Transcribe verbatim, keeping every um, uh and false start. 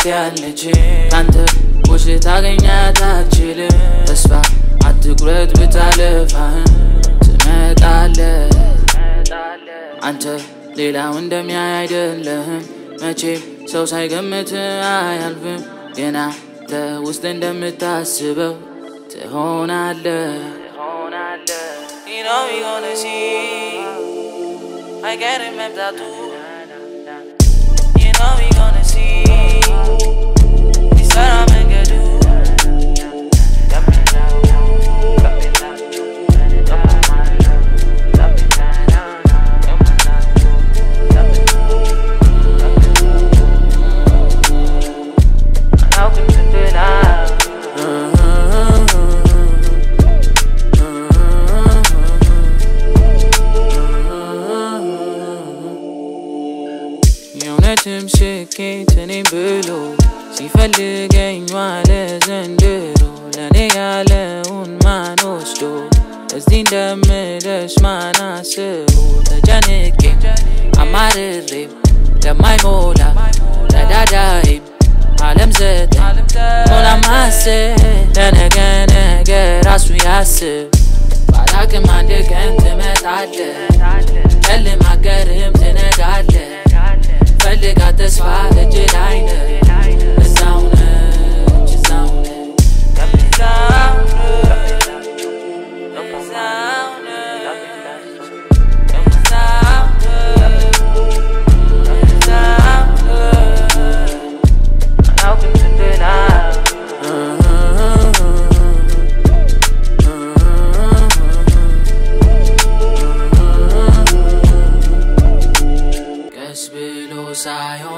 ቤት ያለች ካንተ ውጭ ልታገኛት አትችልም ተስፋ አትቁረጥ ብታለፋህም ትመጣለህ አንተ ሌላው እንደሚያይ አይደለህም መቼም ሰው ሳይገምት አያልፍም ገና ውስጥ እንደምታስበው ትሆናለህ You know we gonna see I can't remember too You know we gonna see This what I'm gonna do የእውነትም ስኬት እኔም ብሎ ሲፈልገኝ ዋለ ዘንድሮ ለኔ ያለውን ማን ወስዶ እዚህ እንደምደርስ ማን አስቦ ተጨንቄ አማርሬም ለማይሞላ ለዳዳይም ዓለም ዘጠኝ ሞላ ማስብ ለነገ ነገ ራሱ ያስብ ባላቅም አንድ ቀን ትመጣለህ ጨልማገርም ትነጋለህ ፈልጋ ተስፋ እጅ ላይ ነህ እዛው ነች እዛው ነች እዛው ነች እዛው ነች እዛው አላውቅም ስንትና Sayo